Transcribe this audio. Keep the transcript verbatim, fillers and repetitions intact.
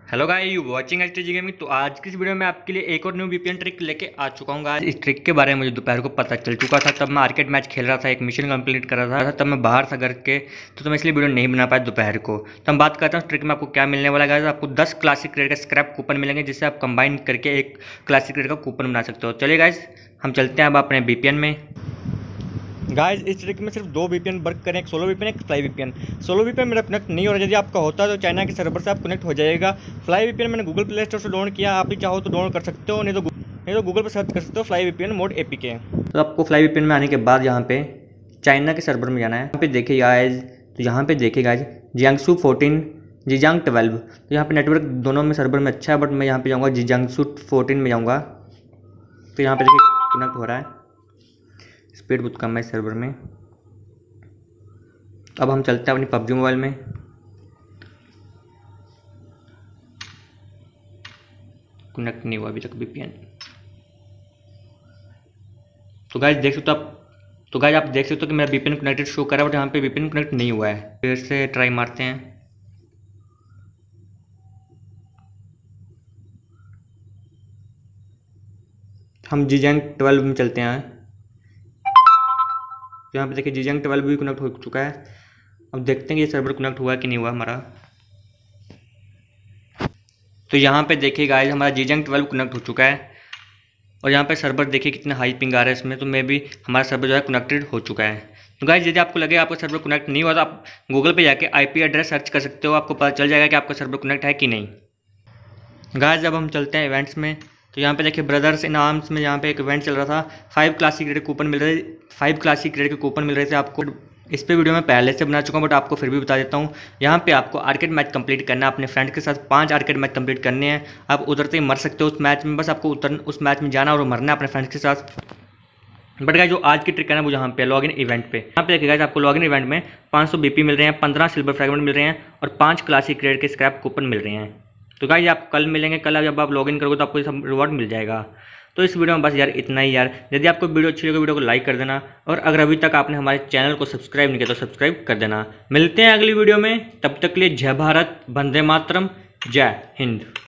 Hello guys, you watching H T G gaming. तो आज की इस वीडियो में आपके लिए एक और न्यू वीपीएन ट्रिक लेके आ चुका हूँ। आज इस ट्रिक के बारे में मुझे दोपहर को पता चल चुका था, तब मैं आर्केड मैच खेल रहा था, एक मिशन कंप्लीट कर रहा था, तब मैं बाहर था घर के, तो, तो मैं इसलिए वीडियो नहीं बना पाया दोपहर को। तो हम बात करते हैं ट्रिक में आपको क्या मिलने वाला है। आपको दस क्लासिक क्रेड का स्क्रैप कूपन मिलेंगे, जिससे आप कंबाइन करके एक क्लासिक क्रेड का कूपन बना सकते हो। चलिए गाइस, हम चलते हैं अब अपने वीपीएन में। गाइस, इस ट्रिक में सिर्फ दो वीपीएन वर्क करें, एक सोलो वीपीएन, एक फ्लाई वीपीएन। सोलो वीपीएन मेरा कनेक्ट नहीं हो रहा है, यदि आपका होता है तो चाइना के सर्वर से आप कनेक्ट हो जाएगा। फ्लाई वीपीएन मैंने गूगल प्ले स्टोर से डाउनलोड किया, आप भी चाहो तो डाउनलोड कर सकते हो, नहीं तो नहीं तो गूगल पर सर्च कर सकते हो फ्लाई वीपीएन मोड एपीके। तो आपको फ्लाई वीपीएन में आने के बाद यहाँ पे चाइना के सर्वर में जाना है। यहाँ पे देखिए गाइस, तो यहाँ पे देखिए गाइस जियांगसू फोर्टीन, जीजांग ट्वेल्व। तो यहाँ पे नेटवर्क दोनों में सर्वर में अच्छा है, बट मैं यहाँ पे जाऊँगा जियांगसू फोर्टीन में जाऊँगा। तो यहाँ पे देखिए कनेक्ट हो रहा है, स्पीड बहुत कम है सर्वर में। अब हम चलते हैं अपनी पबजी मोबाइल में। कनेक्ट नहीं हुआ अभी तक वीपीएन। तो गाइस देख सकते हो आप तो गाइस आप देख सकते हो कि मेरा वीपीएन कनेक्टेड शो कर रहा है, बट यहाँ पे वीपीएन कनेक्ट नहीं हुआ है। फिर से ट्राई मारते हैं। हम जीजैंग ट्वेल्व में चलते हैं। तो यहाँ पे देखिए जीजैंग ट्वेल्व भी कनेक्ट हो चुका है। अब देखते हैं कि ये सर्वर कनेक्ट हुआ कि नहीं हुआ हमारा। तो यहाँ पे देखिए गाइस हमारा जीजैंग ट्वेल्व कनेक्ट हो चुका है, और यहाँ पे सर्वर देखिए कितना हाई पिंग आ रहा है इसमें। तो मे भी हमारा सर्वर जो है कनेक्टेड हो चुका है। तो गाइस यदि आपको लगे आपका सर्वर कनेक्ट नहीं हुआ तो आप गूगल पे जाके आईपी एड्रेस सर्च कर सकते हो, आपको पता चल जाएगा कि आपका सर्वर कनेक्ट है कि नहीं। गाइस अब हम चलते हैं इवेंट्स में। तो यहाँ पे देखिए ब्रदर्स इन आर्म्स में यहाँ पे एक इवेंट चल रहा था, फाइव क्लासिक ग्रेड कूपन मिल रहे फाइव क्लासिक ग्रेड के कूपन मिल रहे थे आपको। इस पे वीडियो मैं पहले से बना चुका हूँ, बट आपको फिर भी बता देता हूँ। यहाँ पे आपको आर्केड मैच कंप्लीट करना है, अपने फ्रेंड के साथ पांच आर्केड मैच कंप्लीट करने हैं। आप उतरते ही मर सकते हो उस मैच में, बस आपको उतर उस मैच में जाना और मरना है अपने फ्रेंड्स के साथ। बट गाइस जो आज की ट्रिक है ना वो यहाँ पे लॉगिन इवेंट पे, यहाँ पे देखिए गाइस आपको लॉगिन इवेंट में पाँच सौ बीपी मिल रहे हैं, पंद्रह सिल्वर फ्रैगमेंट मिल रहे हैं, और पाँच क्लासिक ग्रेड के स्क्रैप कूपन मिल रहे हैं। तो गाइस आप कल मिलेंगे, कल जब आप लॉगिन करोगे तो आपको ये सब रिवॉर्ड मिल जाएगा। तो इस वीडियो में बस यार इतना ही यार। यदि आपको वीडियो अच्छी लगे वीडियो को लाइक कर देना, और अगर अभी तक आपने हमारे चैनल को सब्सक्राइब नहीं किया तो सब्सक्राइब कर देना। मिलते हैं अगली वीडियो में, तब तक के लिए जय भारत, वंदे मातरम, जय हिंद।